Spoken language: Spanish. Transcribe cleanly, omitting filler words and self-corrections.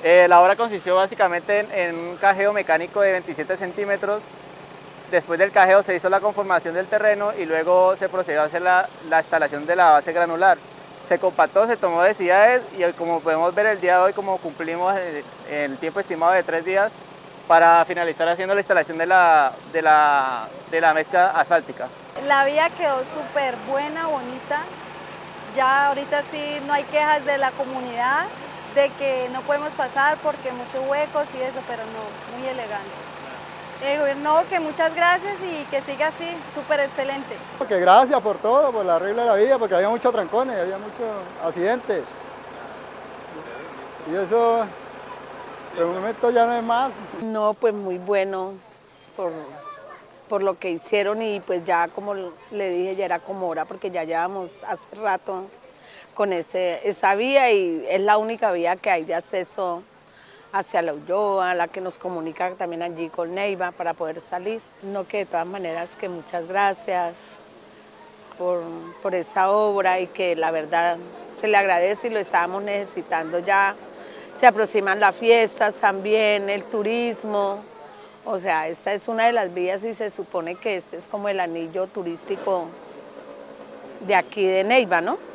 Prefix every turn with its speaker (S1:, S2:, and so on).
S1: La obra consistió básicamente en un cajeo mecánico de 27 centímetros. Después del cajeo se hizo la conformación del terreno y luego se procedió a hacer la instalación de la base granular. Se compactó, se tomó densidades y como podemos ver el día de hoy, como cumplimos el tiempo estimado de 3 días para finalizar haciendo la instalación de la mezcla asfáltica.
S2: La vía quedó súper buena, bonita. Ya ahorita sí no hay quejas de la comunidad de que no podemos pasar porque muchos huecos y eso, pero no, muy elegante. No, que muchas gracias y que siga así, súper excelente.
S3: Que gracias por todo, por el arreglo de la vía, porque había muchos trancones, había muchos accidentes. Y eso, por el momento ya no es más.
S4: No, pues muy bueno por lo que hicieron y pues ya como le dije, ya era como hora porque ya llevamos hace rato con esa vía y es la única vía que hay de acceso hacia la Ulloa, la que nos comunica también allí con Neiva para poder salir. No, que de todas maneras que muchas gracias por esa obra y que la verdad se le agradece y lo estábamos necesitando ya. Se aproximan las fiestas también, el turismo, o sea, esta es una de las vías y se supone que este es como el anillo turístico de aquí de Neiva, ¿no?